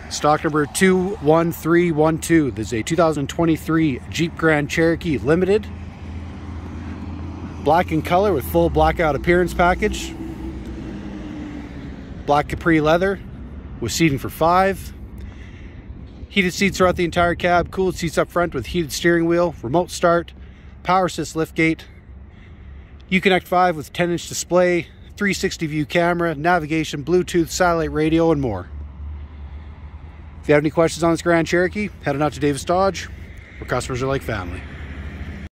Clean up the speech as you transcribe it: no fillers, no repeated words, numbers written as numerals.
Stock number 21312. This is a 2023 Jeep Grand Cherokee Limited. Black in color with full blackout appearance package. Black capri leather with seating for 5. Heated seats throughout the entire cab. Cooled seats up front with heated steering wheel. Remote start. Power assist liftgate. Uconnect 5 with 10-inch display. 360 view camera. Navigation, Bluetooth, satellite radio, and more. If you have any questions on this Grand Cherokee, head on out to Davis Dodge, where customers are like family.